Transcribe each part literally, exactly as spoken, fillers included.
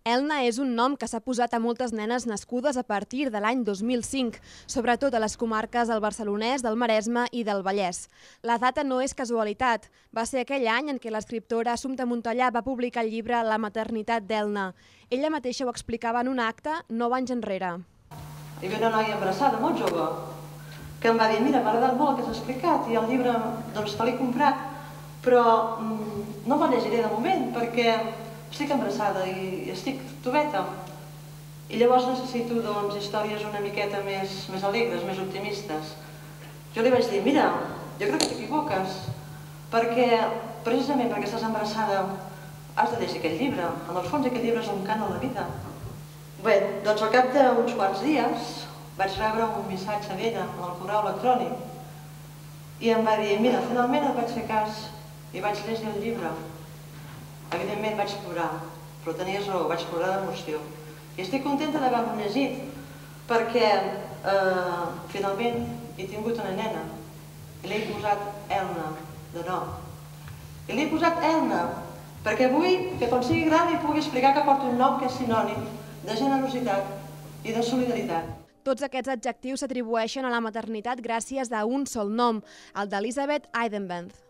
Elna és un nom que s'ha posat a moltes nenes nascudes a partir de l'any dos mil cinc, sobretot a les comarques del Barcelonès, del Maresme i del Vallès. La data no és casualitat. Va ser aquell any en què l'escriptora Assumpta Montellà va publicar el llibre La maternitat d'Elna. Ella mateixa ho explicava en un acte nou anys enrere. Hi havia una noia embarassada, molt jove, que em va dir, mira, m'ha agradat molt el que has explicat i el llibre, doncs, te l'he comprat, però mm, no me'l llegiré de moment perquè estic embarassada i estic tubeta. I llavors necessito, doncs, històries una miqueta més, més alegres, més optimistes. Jo li vaig dir, mira, jo crec que t'equivoques, perquè, precisament perquè estàs embarassada, has de llegir aquest llibre. En el fons, aquest llibre és un cant a la vida. Bé, doncs al cap d'uns quants dies vaig rebre un missatge d'ella en el correu electrònic i em va dir, mira, finalment et vaig fer cas i vaig llegir el llibre. Evidentment vaig plorar, però tenies raó, vaig plorar d'emoció. I estic contenta d'haver-lo llegit perquè eh, finalment he tingut una nena i l'he posat Elna de nom. I l'he posat Elna perquè vull que quan sigui gran li pugui explicar que porta un nom que és sinònim de generositat i de solidaritat. Tots aquests adjectius s'atribueixen a la maternitat gràcies a un sol nom, el d'Elisabeth Eidenbenz.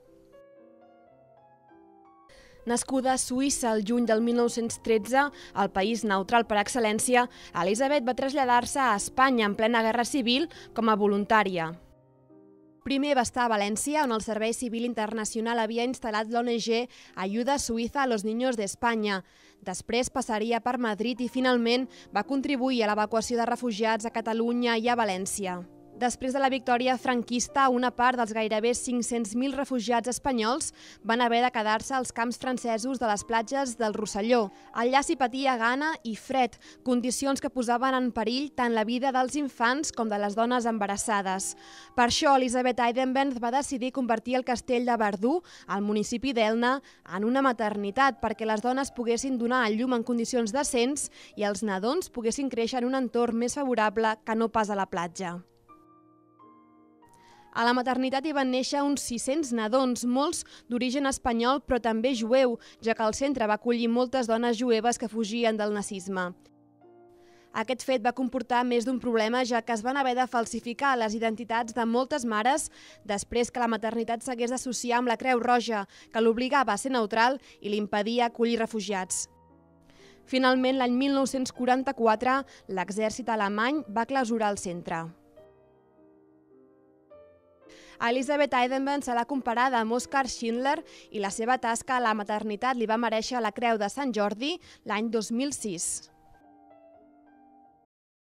Nascuda a Suïssa el juny del mil nou-cents tretze, el país neutral per excel·lència, Elisabeth va traslladar-se a Espanya en plena guerra civil com a voluntària. Primer va estar a València, on el Servei Civil Internacional havia instal·lat l'O N G Ayuda Suïssa a los Niños d'Espanya. Després passaria per Madrid i finalment va contribuir a l'evacuació de refugiats a Catalunya i a València. Després de la victòria franquista, una part dels gairebé cinc-cents mil refugiats espanyols van haver de quedar-se als camps francesos de les platges del Rosselló. Allà s'hi patia gana i fred, condicions que posaven en perill tant la vida dels infants com de les dones embarassades. Per això, Elisabeth Eidenbenz va decidir convertir el castell de Verdú, al municipi d'Elna, en una maternitat perquè les dones poguessin donar a llum en condicions decents i els nadons poguessin créixer en un entorn més favorable que no pas a la platja. A la maternitat hi van néixer uns sis-cents nadons, molts d'origen espanyol però també jueu, ja que el centre va acollir moltes dones jueves que fugien del nazisme. Aquest fet va comportar més d'un problema, ja que es van haver de falsificar les identitats de moltes mares després que la maternitat s'hagués d'associar amb la Creu Roja, que l'obligava a ser neutral i li impedia acollir refugiats. Finalment, l'any mil nou-cents quaranta-quatre, l'exèrcit alemany va clausurar el centre. A Elisabeth Eidenbenz se l'ha comparada amb Oskar Schindler i la seva tasca a la maternitat li va merèixer la Creu de Sant Jordi l'any dos mil sis.